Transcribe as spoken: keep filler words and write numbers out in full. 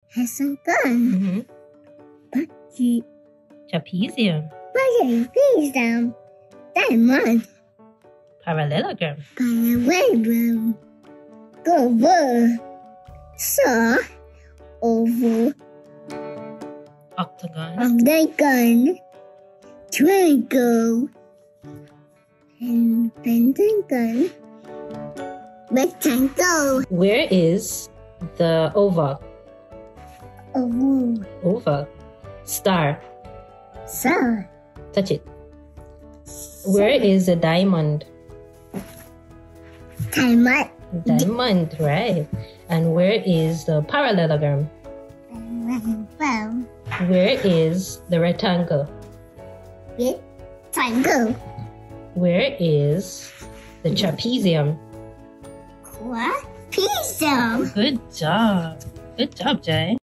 hexagon, Mm-hmm. bucket, Trapezium. bucket, prism, diamond, Parallelogram. parallelogram, globe, saw, oval, Octagon. octagon, triangle, and pentagon, rectangle, Where is the oval? oval, Oval. Star. star, Touch it. Where is the diamond? diamond, Diamond, right. And where is the parallelogram? rectangle, Where is the rectangle? rectangle, Where is the trapezium? quadrilateral. Good job. Good job, Jay.